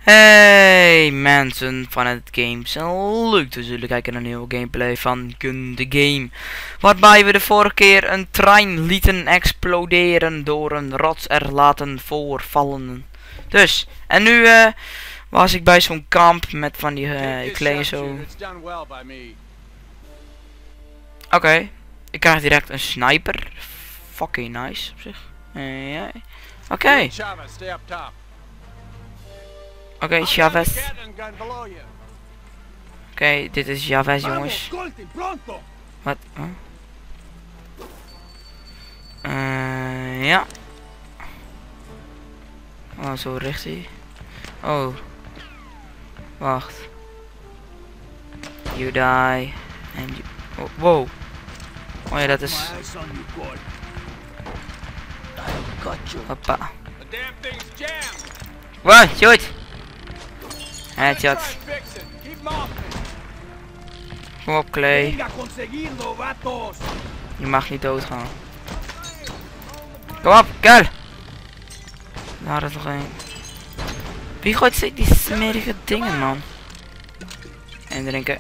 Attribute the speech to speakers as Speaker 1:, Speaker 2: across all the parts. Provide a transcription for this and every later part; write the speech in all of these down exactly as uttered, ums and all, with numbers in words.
Speaker 1: Hey mensen van het Games en leuk dat jullie kijken naar een nieuwe gameplay van Gun the Game. Waarbij we de vorige keer een trein lieten exploderen door een rots er laten voorvallen. Dus, en nu uh, was ik bij zo'n kamp met van die uh, kleine zo. Oké, okay. Ik krijg direct een sniper. Fucking nice op zich. Uh, ja. Oké. Okay. Oké, okay, Chavez. Oké, okay, dit is Chavez, jongens. Wat? Huh? Uh, ja. Oh, zo richt hij. Oh. Wacht. You die. And you... Oh, wow. Oh ja, dat is... Hoppa. Wow, shoot! Headshot. Kom op, Clay. Je mag niet doodgaan. Kom op, girl! Daar is nog één. Wie gooit steeds die smerige dingen, man? En drinken.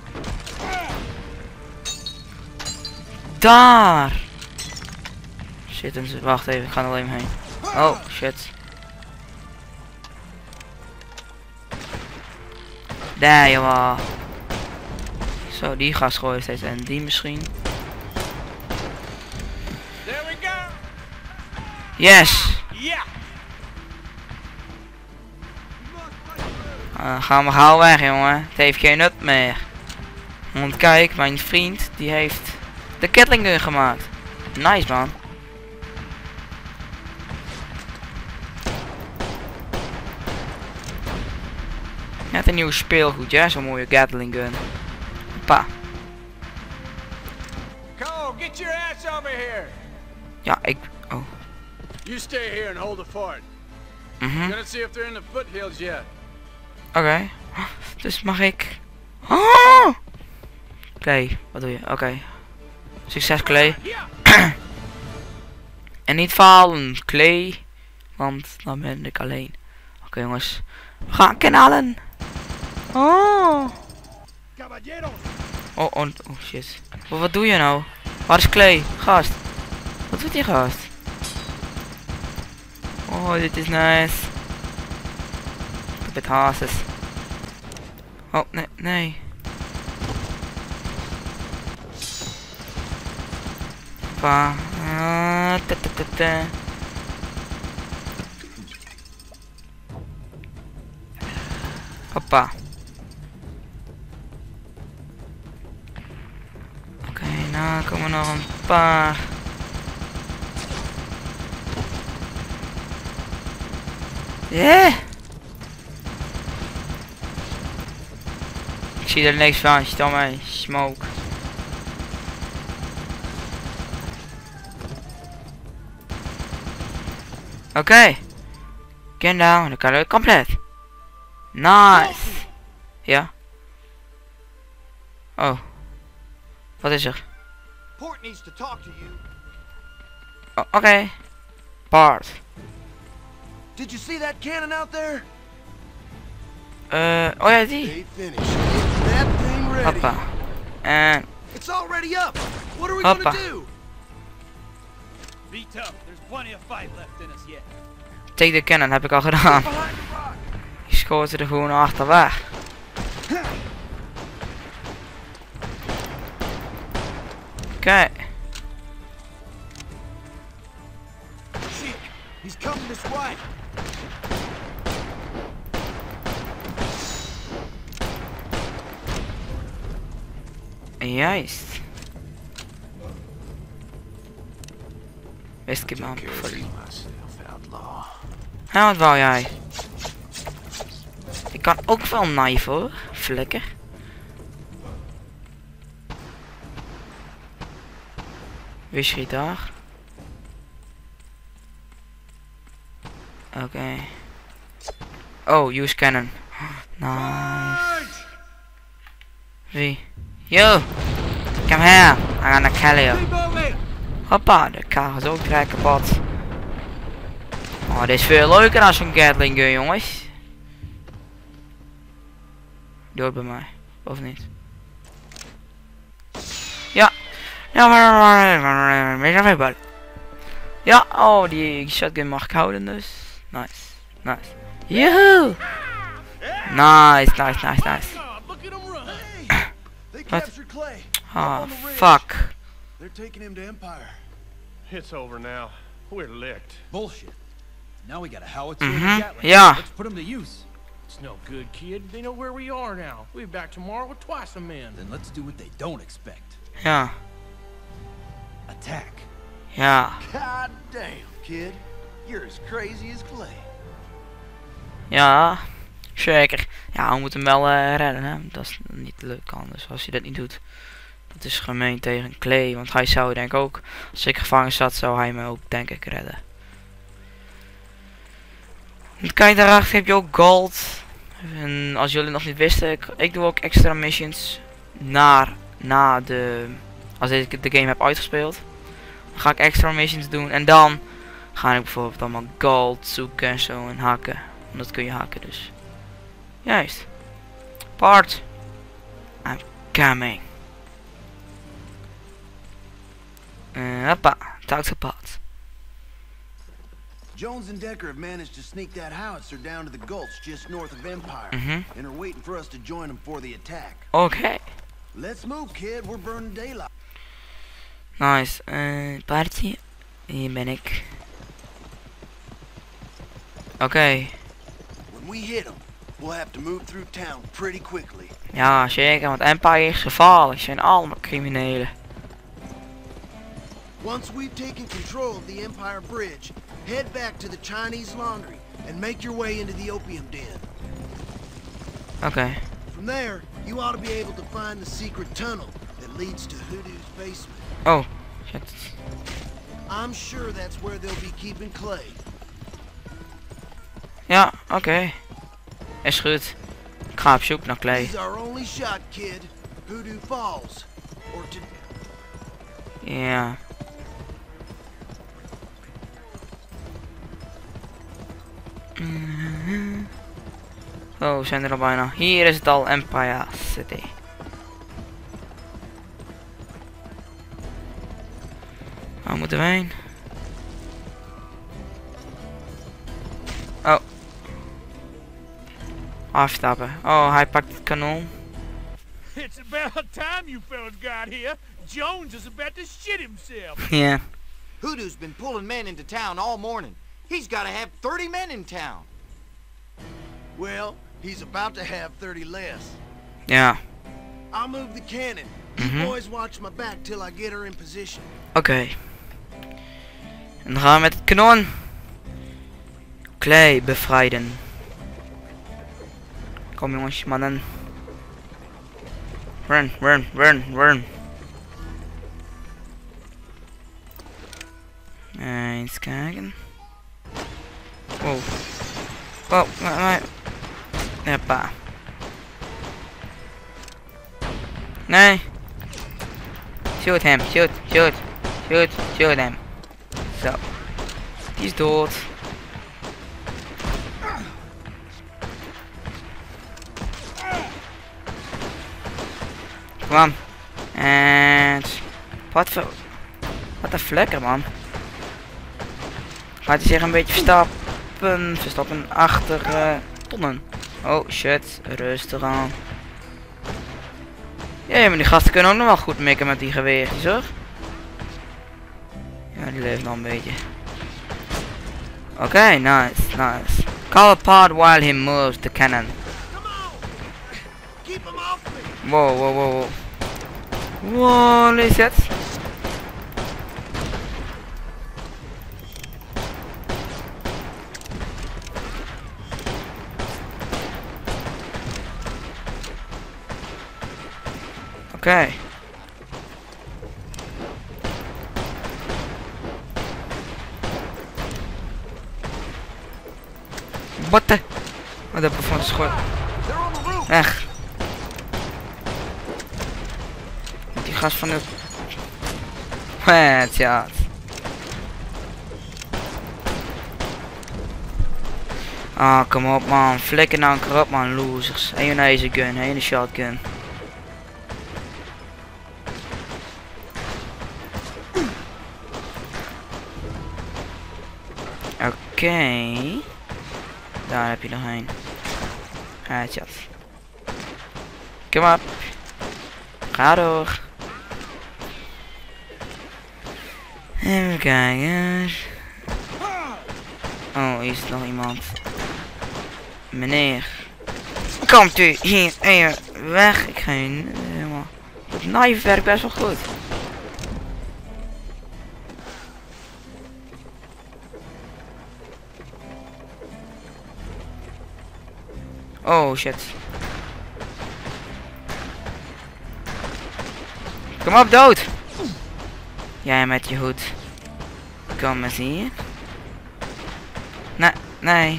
Speaker 1: Daar! Shit, en wacht even, ik ga er alleen heen. Oh, shit. Daar, jongen. Zo, die gast gooien steeds en die misschien. Yes! Uh, gaan we gauw weg, jongen. Het heeft geen nut meer. Want kijk, mijn vriend, die heeft de Gatling gun gemaakt. Nice, man. Net een nieuw speelgoed, ja, zo'n mooie Gatling gun. Pa. Ja, ik. Oh.
Speaker 2: You stay here and hold the fort.
Speaker 1: Mhm.
Speaker 2: Gonna see if they're in the foothills yet.
Speaker 1: Oké. Okay. Dus mag ik. Oh! Clay, wat doe je? Oké. Okay. Succes, Clay. En niet falen, Clay. Want dan ben ik alleen. Oké, okay, jongens. We gaan knallen. Oh. Oh, oh, oh shit. Oh, wat doe je nou? Waar is Clay? Gast. Wat doet die gast? Oh, dit is nice. Met hazes. Oh, nee, nee. Pa. Uh, ta ta ta ta. Hoppa. Oké, okay, nou komen nog een paar. Yeah. Ik zie er niks van, stel mij, smoke. Oké. Okay. Get down, de color compleet. Nice. Ja. Oh. Wat is er?
Speaker 3: Port needs to talk to you.
Speaker 1: Oh, oké. Okay. Bart.
Speaker 3: Did you see that cannon out there?
Speaker 1: Uh, oh ja, die. Hoppa. En.
Speaker 3: It's already up. What are we
Speaker 1: Hoppa.
Speaker 3: gonna do?
Speaker 2: Be tough. There's plenty of fight left in us yet.
Speaker 1: Take the cannon heb ik al gedaan. Die schoten er gewoon achterweg. Oké. Okay.
Speaker 3: Shit, he's coming this way.
Speaker 1: Juist. Whisky man. Ja, wat wou jij? Ik kan ook wel knife hoor. Flikker. Wie schiet daar? Oké. Okay. Oh, use cannon. Nice. Wie? Yo! Come here! I gonna kill you. Hoppa, de kar is ook direct kapot. Oh, dit is veel leuker dan zo'n Gatling gun, jongens. Dood bij mij. Of niet? Ja. Ja, ja, oh, die shotgun mag ik houden dus. Nice. Nice. Joehoe! Nice, nice, nice, nice.
Speaker 3: Look at him run. Hey, they
Speaker 1: What?
Speaker 3: captured Clay.
Speaker 1: Ah,
Speaker 3: on the ridge.
Speaker 1: fuck.
Speaker 3: They're taking him to Empire.
Speaker 4: It's over now. We're licked.
Speaker 2: Bullshit. Now we got a howitzer
Speaker 1: Mhm,
Speaker 2: and a Gatling.
Speaker 1: ja.
Speaker 2: Let's put him to use.
Speaker 4: It's no good, kid. They know where we are now. We'll be back tomorrow with twice the men.
Speaker 2: Then let's do what they don't expect.
Speaker 1: Ja.
Speaker 2: Attack.
Speaker 1: Ja.
Speaker 3: God damn, kid. You're as crazy as Clay.
Speaker 1: Ja. Zeker. Ja, we moeten hem wel uh, redden, hè. Dat is niet leuk anders als hij dat niet doet. Dat is gemeen tegen Clay, want hij zou denk ik ook, als ik gevangen zat, zou hij me ook denk ik redden. En kijk, daarachter heb je ook gold. En als jullie nog niet wisten, ik, ik doe ook extra missions naar, na de, als ik de game heb uitgespeeld. Dan ga ik extra missions doen en dan ga ik bijvoorbeeld allemaal gold zoeken en zo en hakken. En dat kun je hakken dus. Juist. Part. I'm coming. Uh, hoppa. Talk to Pot.
Speaker 3: Jones and Decker have managed to sneak that howitzer down to the gulch just north of Empire.
Speaker 1: Mhm.
Speaker 3: And are waiting for us to join them for the attack.
Speaker 1: Okay.
Speaker 3: Let's move, kid. We're burning daylight.
Speaker 1: Nice. Uh, paardje. Hier ben ik. Oké. Okay.
Speaker 3: When we hit them, we'll have to move through town pretty quickly.
Speaker 1: Ja, zeker. Want Empire is gevaarlijk. Ze zijn allemaal criminelen.
Speaker 3: Once we've taken control of the Empire Bridge, head back to the Chinese laundry and make your way into the opium den.
Speaker 1: Oké. Okay.
Speaker 3: From there, you ought to be able to find the secret tunnel that leads to Hoodoo's basement.
Speaker 1: Oh, shit.
Speaker 3: I'm sure that's where they'll be keeping Clay.
Speaker 1: Ja, oké. Okay. Is goed. Ik ga op zoek naar Clay.
Speaker 3: He's our only shot, kid. Hoodoo falls. Or to...
Speaker 1: Ja. Mm-hmm. Oh, we zijn er al bijna. Hier is het al, Empire City. Waar moeten we heen? Oh. Afstappen. Oh, hij pakt het kanon.
Speaker 2: It's about time you fellas got here. Jones is about to shit himself.
Speaker 1: Ja. Yeah.
Speaker 5: Hoodoo's been pulling men into town all morning. He's got to have thirty men in town.
Speaker 3: Well, he's about to have thirty less.
Speaker 1: Ja.
Speaker 3: I'll move the cannon. You
Speaker 1: Mhm.
Speaker 3: boys watch my back till I get her in position.
Speaker 1: Oké. Okay. En dan gaan we met het kanon. Clay bevrijden. Kom jongens, mannen. Run, run, run, run. Eens kijken. Wow. Wow, nee, nee. Hoppa. Nee. Shoot hem, shoot, shoot, shoot, shoot hem. Zo. Die is dood. Kom aan. En... Wat voor... Wat een vlekker, man. Gaat hij zich een beetje verstappen. Verstappen achter uh, tonnen. Oh shit. Rustig aan. Ja, maar die gasten kunnen ook nog wel goed mikken met die geweertjes, hoor. Ja, die leeft nog een beetje. Oké, okay, nice, nice. Call apart while he moves the cannon.
Speaker 3: Come on! Keep him off me!
Speaker 1: Wow, wow, wow, wow. What is that? Oké. Okay. Wat de? Wat heb ik van schot? Weg. Die gast van de... Headshot. Ah, kom op man. Flikker nou een keer op man, losers. En een laser gun, en een shotgun. Oké. Okay. Daar heb je nog een. Headshot. Kom op. Ga door. Even kijken. Oh, hier is nog iemand. Meneer. Komt u hier even weg. Ik ga je helemaal. Dat knife werkt best wel goed. Oh shit. Kom op, dood! Jij met je hoed. Kom eens hier. Nee, nee.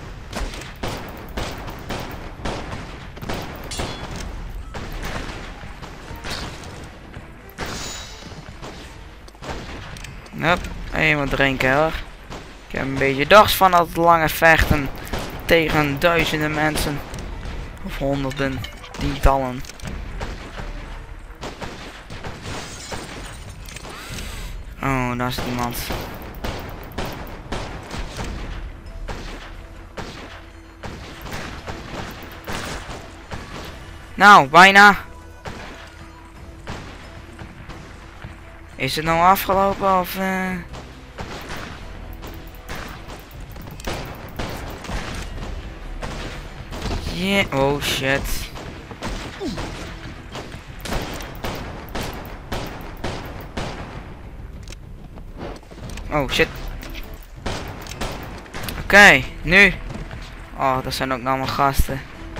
Speaker 1: Hup, even wat drinken hoor. Ik heb een beetje dorst van dat lange vechten tegen duizenden mensen. Of honderden, tientallen. Oh, daar is iemand. Nou, bijna. Is het nou afgelopen of... Uh... Yeah. Oh shit. Oh shit. Oké, okay, nu. Oh, dat zijn ook nog allemaal gasten.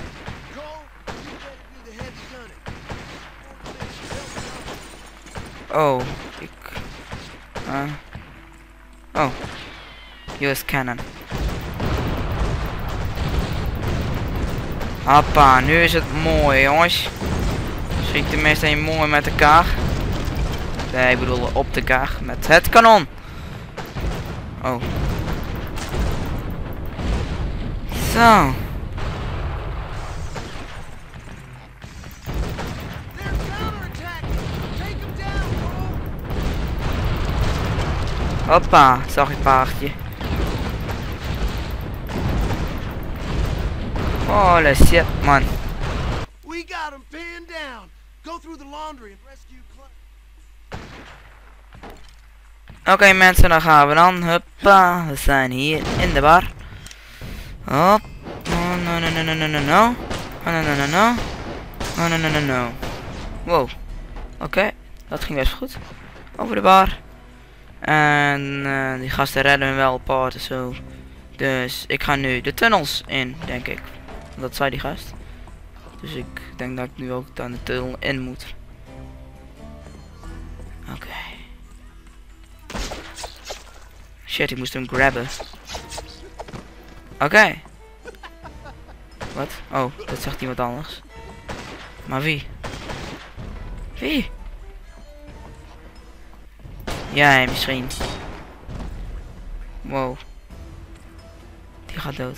Speaker 1: Oh, ik... Uh, oh. U S cannon. Hoppa, nu is het mooi jongens. Schiet tenminste een mooi met elkaar. Nee, ik bedoel op elkaar. Met het kanon. Oh. Zo. Hoppa, zag ik paardje. Holy shit, man.
Speaker 3: We got him pinned down. Go through the laundry and rescue
Speaker 1: Oké okay, mensen, dan gaan we dan. Hoppa, we zijn hier in de bar. Hop. Oh, no, no, no, no, no, no, no. Oh, no, no, no, no. Oh, no, no, no, no. Wow. Oké, okay, dat ging best goed. Over de bar. En uh, die gasten redden me wel apart en zo. Dus ik ga nu de tunnels in, denk ik. Dat zei die gast. Dus ik denk dat ik nu ook dan de tunnel in moet. Oké. Okay. Shit, ik moest hem grabben. Oké. Okay. Wat? Oh, dat zegt iemand anders. Maar wie? Wie? Jij misschien. Wow. Die gaat dood.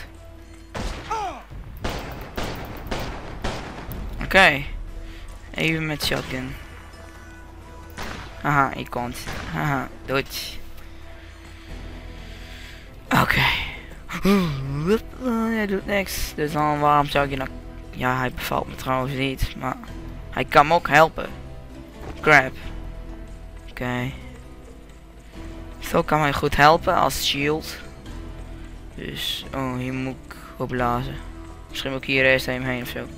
Speaker 1: Oké. Okay. Even met shotgun. Haha, ik kon het. Haha, dood. Oké. Okay. Hij doet niks. Dus dan waarom zou je nou... Ja, hij bevalt me trouwens niet. Maar hij kan me ook helpen. Grab. Oké. Okay. Zo kan mij goed helpen als shield. Dus, oh, hier moet ik opblazen. Misschien moet ik hier eerst even heen ofzo.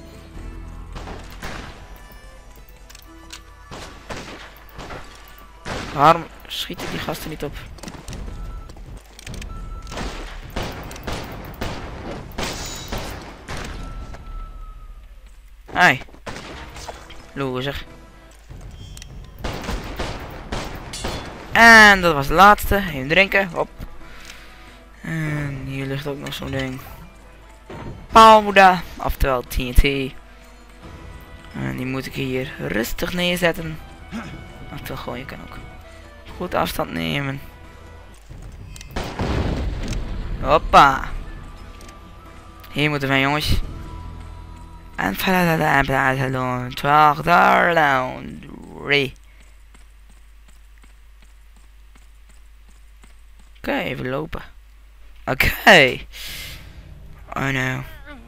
Speaker 1: Waarom schieten die gasten niet op? Hey. Loser. En dat was de laatste. Even drinken. Hop. En hier ligt ook nog zo'n ding. Powder. Oftewel T N T. En die moet ik hier rustig neerzetten. Oftewel gewoon, je kan ook goed afstand nemen. Hoppa. Hier moeten wij, jongens. En verder twaalf laundry. Oké, okay, even lopen. Oké. Okay. Oh no.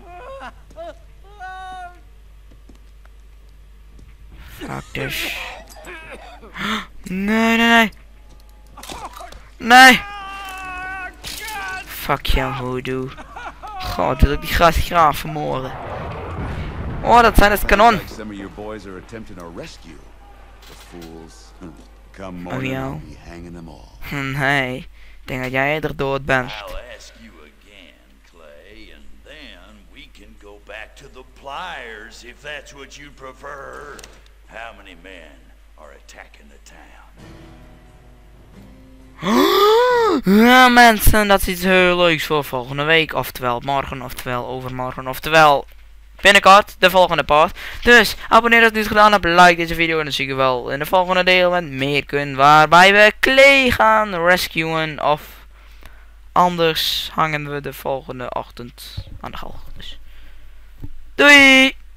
Speaker 1: Fuck this. Nee, nee, nee. Nee. Fuck jou, voodoo. God, wil ik die gast graag vermoorden. Oh, dat zijn het kanon. Oh, jou. Nee, ik denk dat jij er dood bent.
Speaker 6: To the pliers, if that's what you prefer. How many men are attacking the town?
Speaker 1: Ja, mensen, dat is iets heel leuks voor volgende week. Oftewel morgen, oftewel overmorgen, oftewel binnenkort de volgende part. Dus abonneer als je het niet gedaan hebt, like deze video en dan zie je wel in de volgende deel met meer kun, waarbij we Clay gaan rescuen of anders hangen we de volgende ochtend aan de galg. Dus doei!